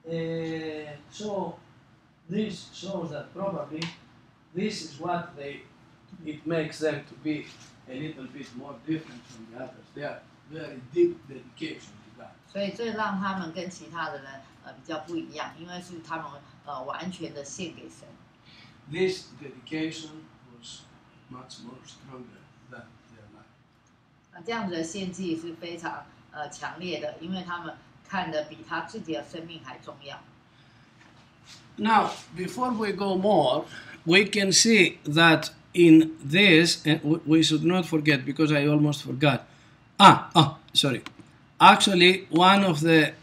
So this shows that probably this is what it makes them to be a little bit more different from the others. They are very deep dedication to God. 所以这让他们跟其他的人比较不一样，因为是他们完全的献给神。 This dedication was much more stronger than their life. 那这样子的献祭是非常强烈的，因为他们看得比他自己的生命还重要。 Now, before we go more, we can see that in this, and we should not forget because I almost forgot. Sorry. Actually, one of the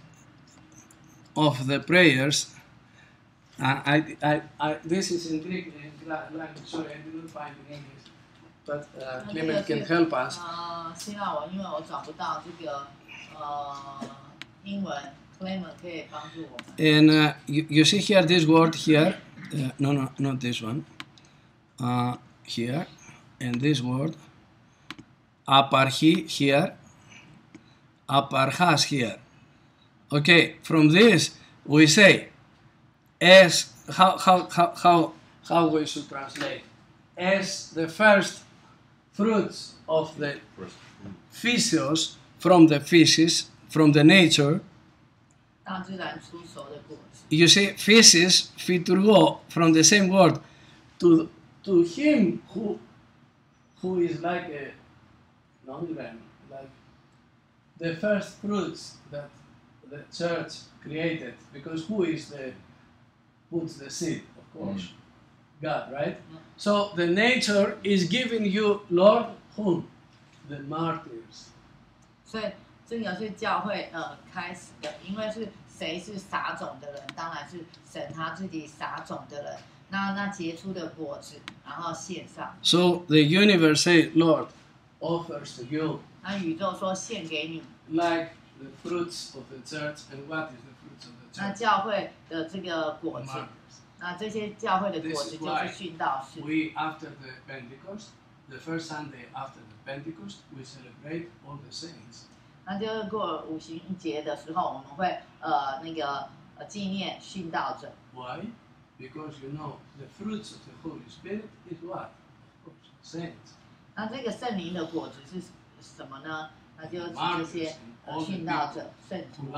prayers, this is in Greek language. Sorry, I didn't find it in English, but Clement can help us. 希望因为我找不到这个英文 ，Clement 可以帮助我们。 And you see here this word here. No, not this one. Here, and this word. Aparchi here. Aparchas here. Okay, from this we say as how we should translate as the first fruits of the physios from the physis from the nature. 大自然出熟的果子。 You see, physis phyturgo from the same word to him who is like a non-gram, like the first fruits that the church created, because who is puts the seed, of course, God, right? So the nature is giving you, Lord, whom? The martyrs. 所以这个是教会开始的，因为是谁是撒种的人，当然是神他自己撒种的人。那结出的果子，然后献上。 So the universe say, Lord, offers to you. 那宇宙说献给你。 Like the fruits of the church, and what is the fruits of the church? 那教会的这个果子，那这些教会的果子就是殉道士。 We after the Pentecost, the first Sunday after the Pentecost, we celebrate all the saints. 那就是过五旬节的时候，我们会纪念殉道者。 Why? Because you know the fruits of the Holy Spirit is what? Of course, saints. 那这个圣灵的果子是什么呢？那就是这些殉道者、圣徒，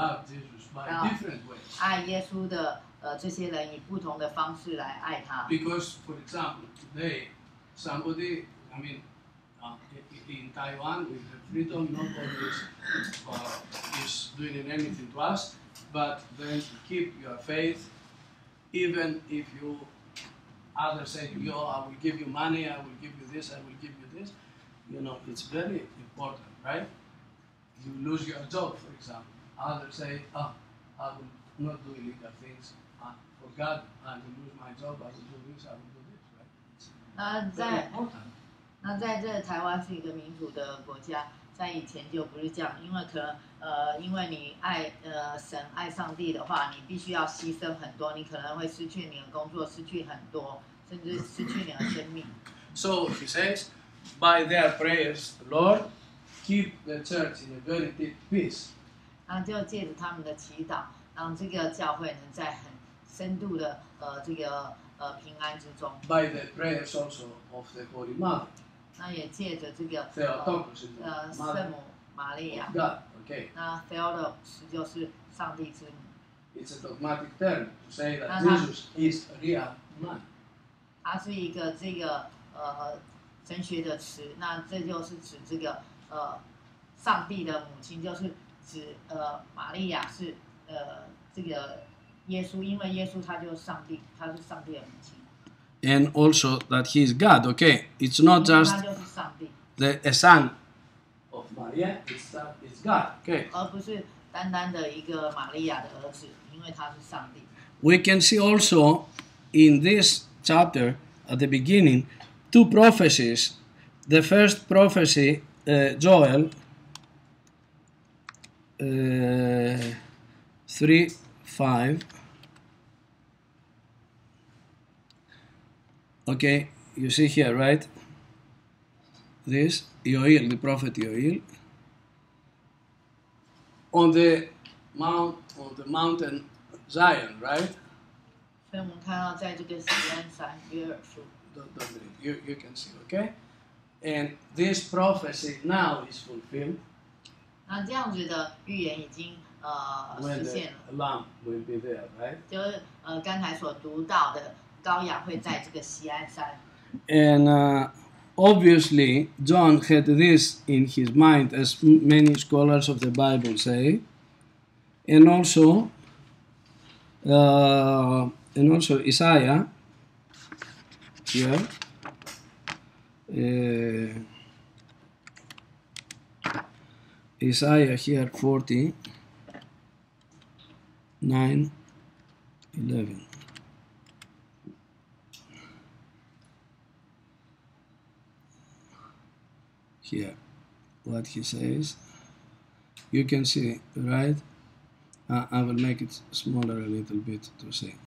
爱耶稣的这些人以不同的方式来爱他。 Because, for example, today somebody, I mean, in Taiwan with the freedom, nobody is doing anything to us, but then keep your faith. Even if others say, I will give you money, I will give you this, I will give you this, it's very important, right? You lose your job, for example. Others say, I will not do illegal things. For God, I will lose my job, I will do this, I will do this, right? It's very important. 那在这台湾是一个民主的国家，在以前就不是这样，因为可能因为你爱神爱上帝的话，你必须要牺牲很多，你可能会失去你的工作，失去很多，甚至失去你的生命。 So he says, by their prayers, Lord, keep the church in a very deep peace. 那就借着他们的祈祷，让这个教会能在很深度的这个平安之中。 By the prayers also of the Holy Mother. 那也借着这个圣母玛利亚。 God, okay. 那 Theotokos 就是上帝之母。 It's a dogmatic term to say that Jesus is a real man. 它是一个这个神学的词，那这就是指这个上帝的母亲，就是指玛利亚是这个耶稣，因为耶稣他就是上帝，他是上帝的母亲。 And also that he is God, okay? It's not just a son of Maria, it's God, okay? 而不是单单的一个玛利亚的儿子，因为他是上帝。 We can see also in this chapter at the beginning 2 prophecies. The first prophecy, Joel 3:5. Okay, you see here, right? This Yoel, the prophet Yoel, on the mountain Zion, right? 所以我们看到在这个锡安山约珥书， Don't read. You can see, okay? And this prophecy now is fulfilled 那这样子的预言已经实 when 现 the 了， Lamb will be there, right? 就是刚才所读到的羔羊会在这个锡安山。 And obviously, John had this in his mind, as many scholars of the Bible say, and also Isaiah here. Isaiah here 49:11. Here, what he says, you can see, right? I will make it smaller a little bit to see.